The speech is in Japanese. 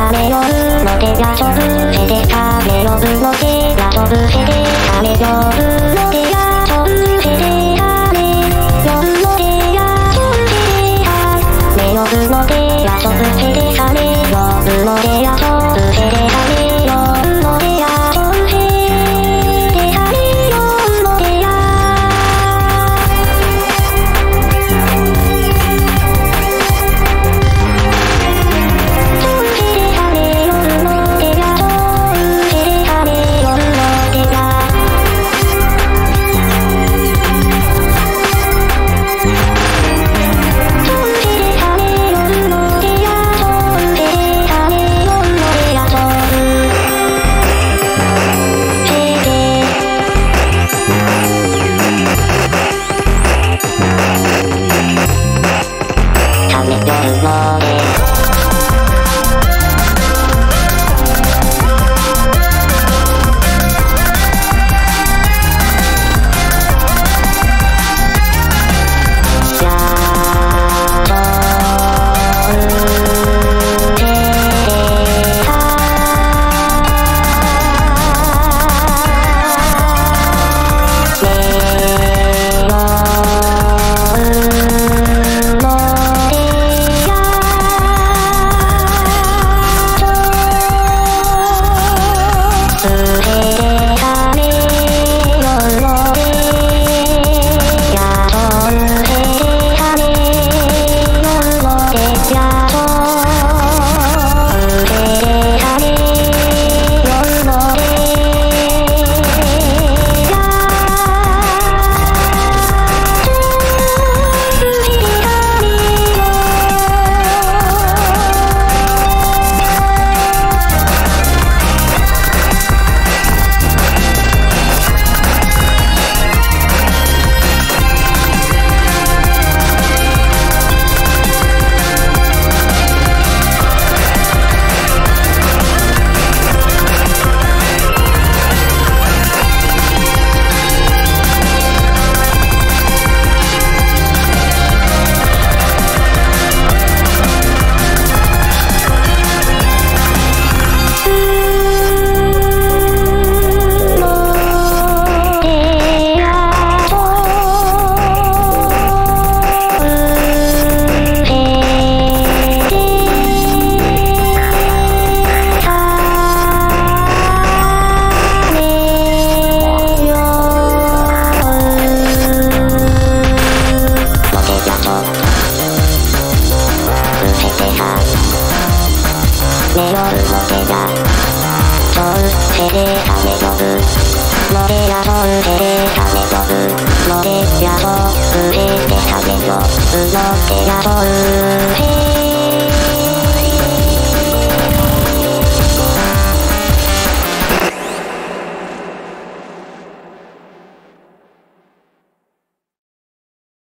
カメヨブの手がチョブセでカメヨブの手がチョブセでカメヨブの手がチョブセでカメヨブの手がチョブセでカメヨブの手がチョブセでカメヨブの手がチョブセでカメヨブの手がチョブセでカメヨブの手がの手が